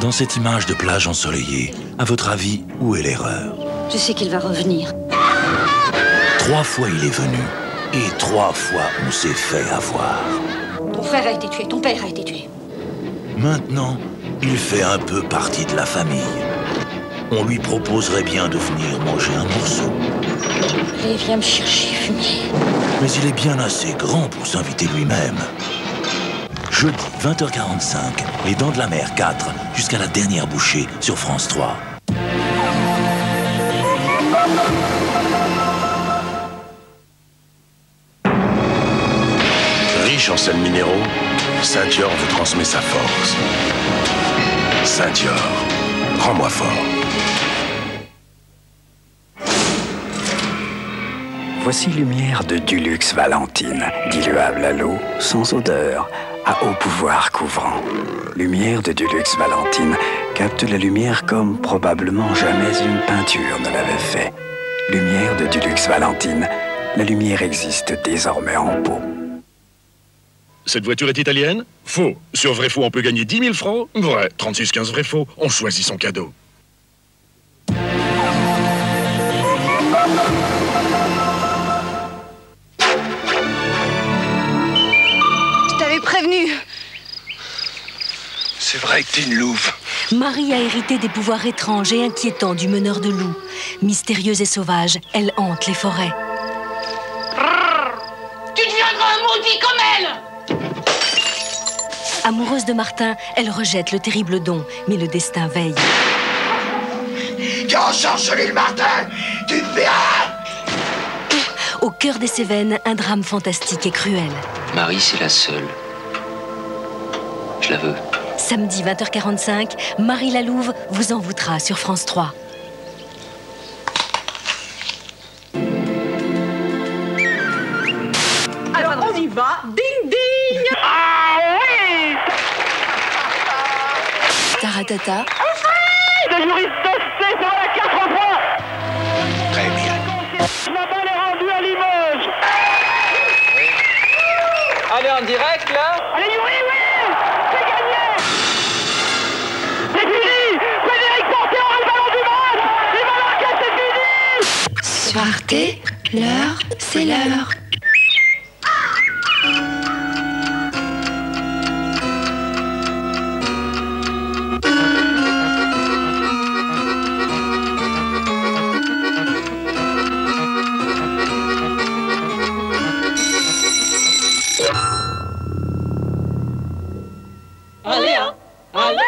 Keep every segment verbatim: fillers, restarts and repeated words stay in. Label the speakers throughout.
Speaker 1: Dans cette image de plage ensoleillée, à votre avis, où est l'erreur?
Speaker 2: Je sais qu'il va revenir.
Speaker 1: Trois fois il est venu, et trois fois on s'est fait avoir.
Speaker 2: Ton frère a été tué, ton père a été tué.
Speaker 1: Maintenant, il fait un peu partie de la famille. On lui proposerait bien de venir manger un morceau.
Speaker 2: Allez, viens me chercher, fumier.
Speaker 1: Mais il est bien assez grand pour s'inviter lui-même. Jeudi, vingt heures quarante-cinq, Les Dents de la Mer quatre, jusqu'à la dernière bouchée sur France trois.
Speaker 3: Riche en sels minéraux, Saint-Dior vous transmet sa force. Saint-Dior, rends-moi fort.
Speaker 4: Voici lumière de Dulux Valentine, diluable à l'eau, sans odeur, à haut pouvoir couvrant. Lumière de Dulux Valentine capte la lumière comme probablement jamais une peinture ne l'avait fait. Lumière de Dulux Valentine, la lumière existe désormais en pot.
Speaker 5: Cette voiture est italienne? Faux. Sur vrai faux, on peut gagner dix mille francs? Vrai. trente-six quinze vrai faux, on choisit son cadeau.
Speaker 2: Je t'avais prévenu.
Speaker 3: C'est vrai que t'es une louve.
Speaker 6: Marie a hérité des pouvoirs étranges et inquiétants du meneur de loups. Mystérieuse et sauvage, elle hante les forêts.
Speaker 7: Tu deviendras un maudit comme elle!
Speaker 6: Amoureuse de Martin, elle rejette le terrible don, mais le destin veille.
Speaker 3: Quand l'île Martin, tu te verras!
Speaker 6: Au cœur des Cévennes, un drame fantastique et cruel.
Speaker 8: Marie, c'est la seule. Je la veux.
Speaker 6: Samedi vingt heures quarante-cinq, Marie la Louve vous envoûtera sur France trois.
Speaker 7: Alors on y va, ding ding! Ah oui!
Speaker 6: Taratata.
Speaker 7: Le juriste de C sur la quatre points!
Speaker 3: Très bien.
Speaker 7: La balle est rendue à Limoges!
Speaker 9: Allez, en direct, là?
Speaker 7: Allez, oui, oui! C'est gagné! C'est fini! Frédéric Porté aura le ballon du match! Il va marquer, c'est fini!
Speaker 2: Sur Arte, l'heure, c'est l'heure.
Speaker 7: Allez, hein! Allez!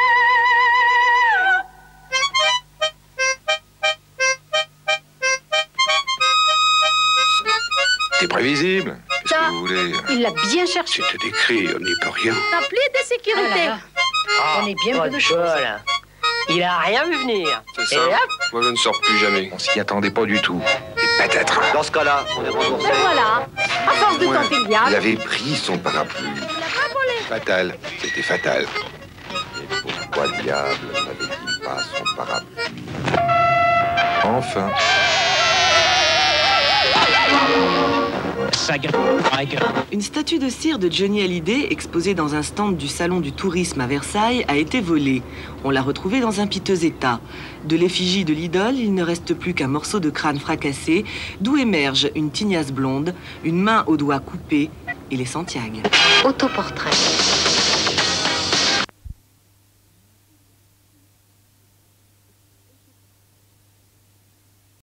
Speaker 3: T'es prévisible. Qu'est-ce que vous voulez?
Speaker 2: Il l'a bien cherché.
Speaker 3: C'était décrit, on n'y peut rien.
Speaker 2: Appelé de sécurité. On est bien peu de choses.
Speaker 9: Il a rien vu venir.
Speaker 3: C'est ça. Moi, je ne sors plus jamais. On s'y attendait pas du tout. Et peut-être.
Speaker 9: Dans ce cas-là, on est remboursé.
Speaker 2: Ben voilà, à force de tenter le diable.
Speaker 3: Il avait pris son parapluie. Fatal. C'était fatal. Et pourquoi le diable n'avait-il pas son parapluie? Enfin.
Speaker 10: Une statue de cire de Johnny Hallyday, exposée dans un stand du Salon du Tourisme à Versailles, a été volée. On l'a retrouvée dans un piteux état. De l'effigie de l'idole, il ne reste plus qu'un morceau de crâne fracassé, d'où émerge une tignasse blonde, une main aux doigts coupés et les Santiago.
Speaker 2: Autoportrait.